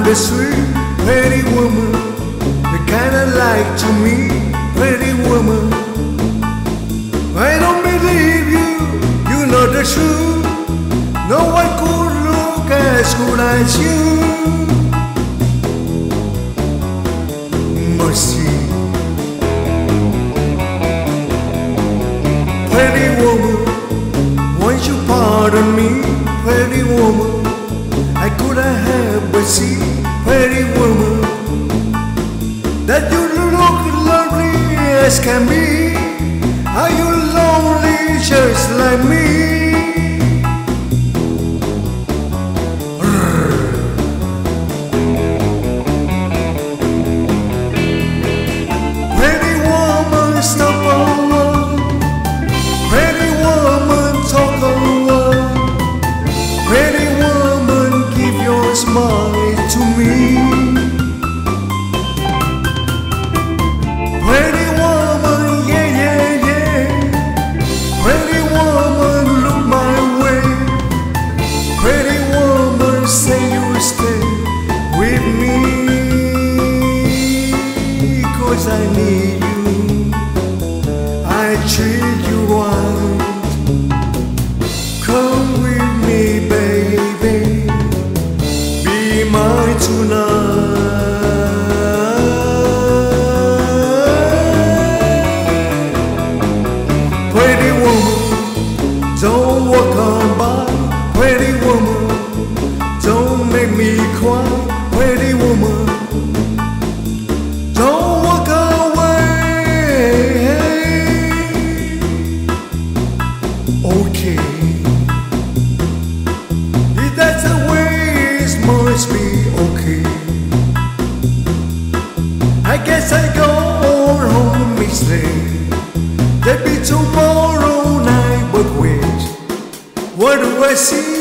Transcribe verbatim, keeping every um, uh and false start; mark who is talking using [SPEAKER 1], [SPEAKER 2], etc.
[SPEAKER 1] the street, pretty woman, the kind I like to meet, pretty woman. I don't believe you, you know the truth. No one could look as good as you. Mercy, pretty woman, won't you pardon me, pretty woman? I couldn't help but see, pretty woman, that you look lovely as can be. Are you lonely just like me? Pretty woman, stop a while. Pretty woman, talk a while. Pretty woman, give your smile to me. Pretty woman, yeah, yeah, yeah. Pretty woman, look my way. Pretty woman, say you'll stay with me, 'cause I need you, I treat you right. Come with me, baby, be mine tonight. Pretty woman, don't walk on by. Pretty woman, don't make me cry. Pretty woman, don't walk away. Okay, if that's the way it must be, okay. I guess I go on home each day. There'll be tomorrow night, but wait, what do I see?